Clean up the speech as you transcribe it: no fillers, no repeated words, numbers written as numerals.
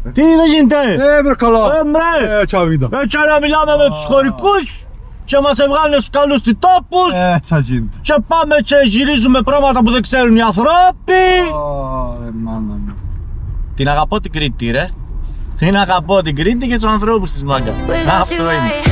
Τι δεν γίνεται! Βρε καλά! Μπρε! Έτσι γίνεται. Έτσι να μιλάμε με τους χωρικούς και μας έβγαλε στους καλούς τόπους Έτσι γίνεται. και πάμε και γυρίζουμε πράγματα που δεν ξέρουν οι ανθρώποι. Μάνα μου. Την αγαπώ την Κρήτη ρε. Την αγαπώ την Κρήτη και τους ανθρώπους της μάγκα. Αυτό είναι.